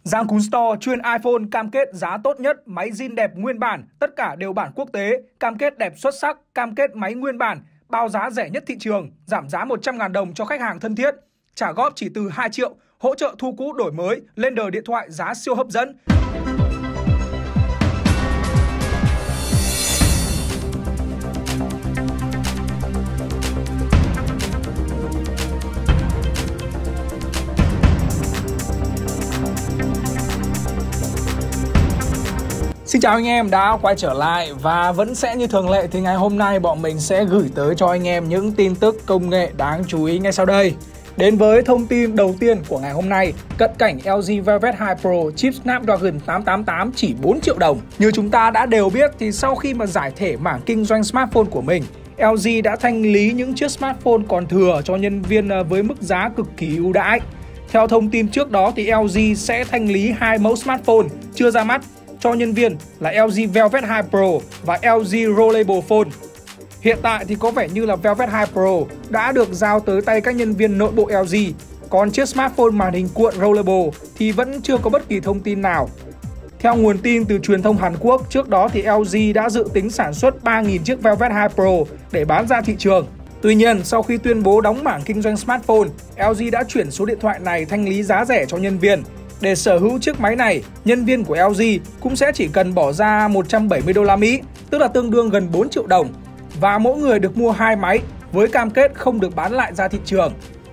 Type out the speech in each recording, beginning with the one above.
Giangcun Store chuyên iPhone cam kết giá tốt nhất, máy zin đẹp nguyên bản, tất cả đều bản quốc tế, cam kết đẹp xuất sắc, cam kết máy nguyên bản, bao giá rẻ nhất thị trường, giảm giá 100.000 đồng cho khách hàng thân thiết, trả góp chỉ từ 2 triệu, hỗ trợ thu cũ đổi mới, lên đời điện thoại giá siêu hấp dẫn. Xin chào anh em đã quay trở lại và vẫn sẽ như thường lệ thì ngày hôm nay bọn mình sẽ gửi tới cho anh em những tin tức công nghệ đáng chú ý ngay sau đây. Đến với thông tin đầu tiên của ngày hôm nay, cận cảnh LG Velvet 2 Pro chip Snapdragon 888 chỉ 4 triệu đồng. Như chúng ta đã đều biết thì sau khi mà giải thể mảng kinh doanh smartphone của mình, LG đã thanh lý những chiếc smartphone còn thừa cho nhân viên với mức giá cực kỳ ưu đãi. Theo thông tin trước đó thì LG sẽ thanh lý 2 mẫu smartphone chưa ra mắt cho nhân viên là LG Velvet 2 Pro và LG Rollable Phone. Hiện tại thì có vẻ như là Velvet 2 Pro đã được giao tới tay các nhân viên nội bộ LG, còn chiếc smartphone màn hình cuộn Rollable thì vẫn chưa có bất kỳ thông tin nào. Theo nguồn tin từ truyền thông Hàn Quốc, trước đó thì LG đã dự tính sản xuất 3.000 chiếc Velvet 2 Pro để bán ra thị trường. Tuy nhiên, sau khi tuyên bố đóng mảng kinh doanh smartphone, LG đã chuyển số điện thoại này thanh lý giá rẻ cho nhân viên. Để sở hữu chiếc máy này, nhân viên của LG cũng sẽ chỉ cần bỏ ra 170 đô la Mỹ, tức là tương đương gần 4 triệu đồng. Và mỗi người được mua 2 máy với cam kết không được bán lại ra thị trường.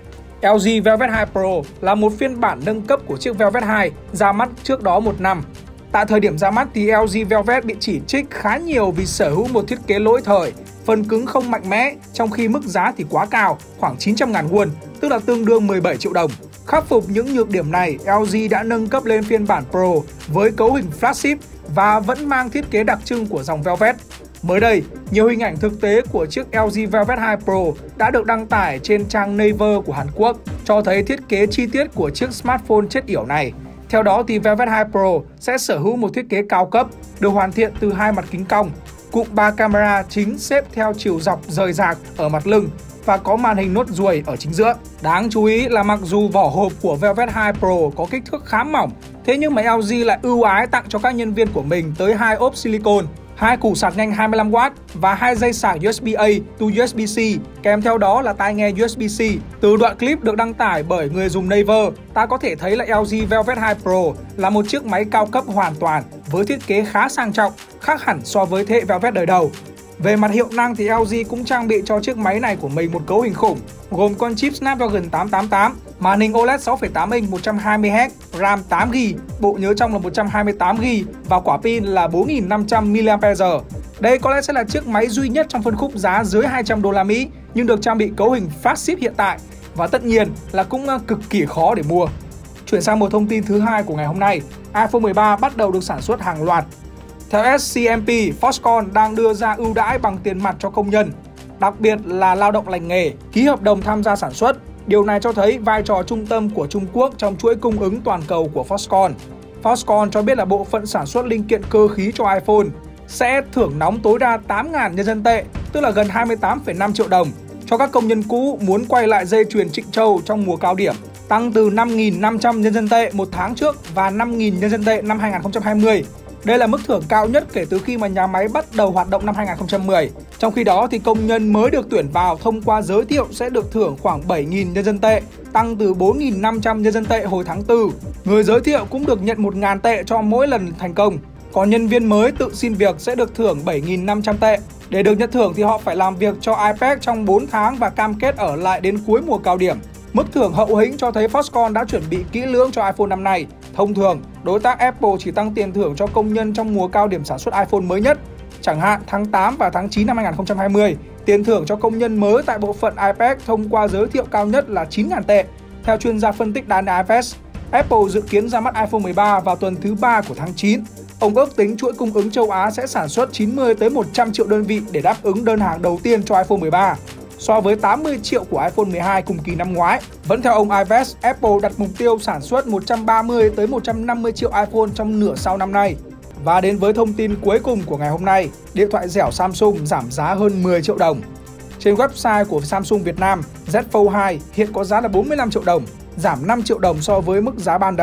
LG Velvet 2 Pro là một phiên bản nâng cấp của chiếc Velvet 2 ra mắt trước đó 1 năm. Tại thời điểm ra mắt thì LG Velvet bị chỉ trích khá nhiều vì sở hữu một thiết kế lỗi thời, phần cứng không mạnh mẽ, trong khi mức giá thì quá cao, khoảng 900.000 won, tức là tương đương 17 triệu đồng. Khắc phục những nhược điểm này, LG đã nâng cấp lên phiên bản Pro với cấu hình flagship và vẫn mang thiết kế đặc trưng của dòng Velvet. Mới đây, nhiều hình ảnh thực tế của chiếc LG Velvet 2 Pro đã được đăng tải trên trang Naver của Hàn Quốc, cho thấy thiết kế chi tiết của chiếc smartphone chết yểu này. Theo đó thì Velvet 2 Pro sẽ sở hữu một thiết kế cao cấp, được hoàn thiện từ 2 mặt kính cong, cụm 3 camera chính xếp theo chiều dọc rời rạc ở mặt lưng và có màn hình nốt ruồi ở chính giữa. Đáng chú ý là mặc dù vỏ hộp của Velvet 2 Pro có kích thước khá mỏng, thế nhưng mà LG lại ưu ái tặng cho các nhân viên của mình tới 2 ốp silicon, 2 củ sạc nhanh 25W và 2 dây sạc USB-A to USB-C, kèm theo đó là tai nghe USB-C. Từ đoạn clip được đăng tải bởi người dùng Naver, ta có thể thấy là LG Velvet 2 Pro là một chiếc máy cao cấp hoàn toàn với thiết kế khá sang trọng, khác hẳn so với thế hệ Velvet đời đầu. Về mặt hiệu năng thì LG cũng trang bị cho chiếc máy này của mình một cấu hình khủng, gồm con chip Snapdragon 888, màn hình OLED 6,8 inch 120Hz, RAM 8GB, bộ nhớ trong là 128GB và quả pin là 4500 mAh. Đây có lẽ sẽ là chiếc máy duy nhất trong phân khúc giá dưới 200 đô la Mỹ nhưng được trang bị cấu hình flagship hiện tại và tất nhiên là cũng cực kỳ khó để mua. Chuyển sang một thông tin thứ hai của ngày hôm nay, iPhone 13 bắt đầu được sản xuất hàng loạt. Theo SCMP, Foxconn đang đưa ra ưu đãi bằng tiền mặt cho công nhân, đặc biệt là lao động lành nghề, ký hợp đồng tham gia sản xuất. Điều này cho thấy vai trò trung tâm của Trung Quốc trong chuỗi cung ứng toàn cầu của Foxconn. Foxconn cho biết là bộ phận sản xuất linh kiện cơ khí cho iPhone sẽ thưởng nóng tối đa 8.000 nhân dân tệ, tức là gần 28,5 triệu đồng, cho các công nhân cũ muốn quay lại dây chuyền Trịnh Châu trong mùa cao điểm, tăng từ 5.500 nhân dân tệ một tháng trước và 5.000 nhân dân tệ năm 2020. Đây là mức thưởng cao nhất kể từ khi mà nhà máy bắt đầu hoạt động năm 2010. Trong khi đó thì công nhân mới được tuyển vào thông qua giới thiệu sẽ được thưởng khoảng 7.000 nhân dân tệ, tăng từ 4.500 nhân dân tệ hồi tháng 4. Người giới thiệu cũng được nhận 1.000 tệ cho mỗi lần thành công. Còn nhân viên mới tự xin việc sẽ được thưởng 7.500 tệ. Để được nhận thưởng thì họ phải làm việc cho iPad trong 4 tháng và cam kết ở lại đến cuối mùa cao điểm. Mức thưởng hậu hĩnh cho thấy Foxconn đã chuẩn bị kỹ lưỡng cho iPhone năm nay. Thông thường, đối tác Apple chỉ tăng tiền thưởng cho công nhân trong mùa cao điểm sản xuất iPhone mới nhất. Chẳng hạn tháng 8 và tháng 9 năm 2020, tiền thưởng cho công nhân mới tại bộ phận iPad thông qua giới thiệu cao nhất là 9.000 tệ. Theo chuyên gia phân tích đàn iFast, Apple dự kiến ra mắt iPhone 13 vào tuần thứ 3 của tháng 9. Ông ước tính chuỗi cung ứng châu Á sẽ sản xuất 90 tới 100 triệu đơn vị để đáp ứng đơn hàng đầu tiên cho iPhone 13. So với 80 triệu của iPhone 12 cùng kỳ năm ngoái. Vẫn theo ông Ives, Apple đặt mục tiêu sản xuất 130 tới 150 triệu iPhone trong nửa sau năm nay. Và đến với thông tin cuối cùng của ngày hôm nay, điện thoại dẻo Samsung giảm giá hơn 10 triệu đồng. Trên website của Samsung Việt Nam, Z Fold 2 hiện có giá là 45 triệu đồng, giảm 5 triệu đồng so với mức giá ban đầu.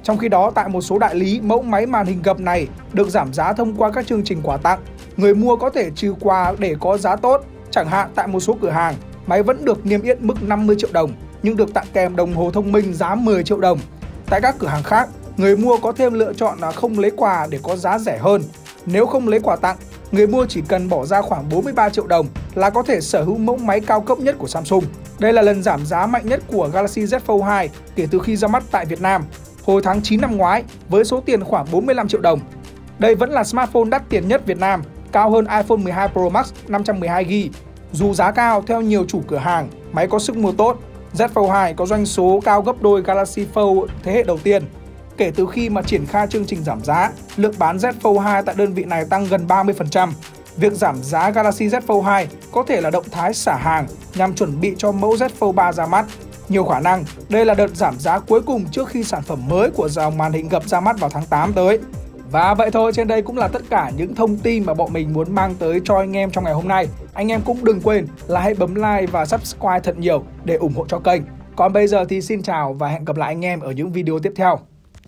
Trong khi đó, tại một số đại lý, mẫu máy màn hình gập này được giảm giá thông qua các chương trình quà tặng. Người mua có thể trừ quà để có giá tốt. Chẳng hạn tại một số cửa hàng, máy vẫn được niêm yết mức 50 triệu đồng nhưng được tặng kèm đồng hồ thông minh giá 10 triệu đồng. Tại các cửa hàng khác, người mua có thêm lựa chọn là không lấy quà để có giá rẻ hơn. Nếu không lấy quà tặng, người mua chỉ cần bỏ ra khoảng 43 triệu đồng là có thể sở hữu mẫu máy cao cấp nhất của Samsung. Đây là lần giảm giá mạnh nhất của Galaxy Z Fold 2 kể từ khi ra mắt tại Việt Nam, hồi tháng 9 năm ngoái với số tiền khoảng 45 triệu đồng. Đây vẫn là smartphone đắt tiền nhất Việt Nam, cao hơn iPhone 12 Pro Max 512GB. Dù giá cao, theo nhiều chủ cửa hàng, máy có sức mua tốt. Z Fold 2 có doanh số cao gấp đôi Galaxy Fold thế hệ đầu tiên. Kể từ khi mà triển khai chương trình giảm giá, lượng bán Z Fold 2 tại đơn vị này tăng gần 30%. Việc giảm giá Galaxy Z Fold 2 có thể là động thái xả hàng nhằm chuẩn bị cho mẫu Z Fold 3 ra mắt. Nhiều khả năng đây là đợt giảm giá cuối cùng trước khi sản phẩm mới của dòng màn hình gập ra mắt vào tháng 8 tới. Và vậy thôi, trên đây cũng là tất cả những thông tin mà bọn mình muốn mang tới cho anh em trong ngày hôm nay. Anh em cũng đừng quên là hãy bấm like và subscribe thật nhiều để ủng hộ cho kênh. Còn bây giờ thì xin chào và hẹn gặp lại anh em ở những video tiếp theo.